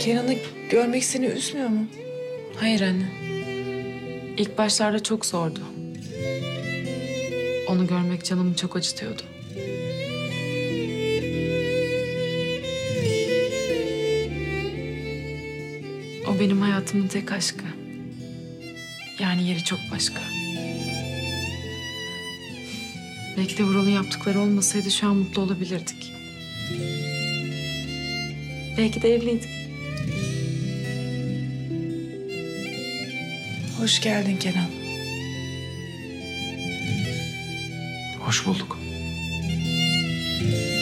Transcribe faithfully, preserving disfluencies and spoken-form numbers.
Kenan'ı görmek seni üzmüyor mu? Hayır anne. İlk başlarda çok zordu. Onu görmek canımı çok acıtıyordu. O benim hayatımın tek aşkı. Yani yeri çok başka. Belki de Vural'ın yaptıkları olmasaydı şu an mutlu olabilirdik. Belki de evliydik. Hoş geldin Kenan. Hoş bulduk.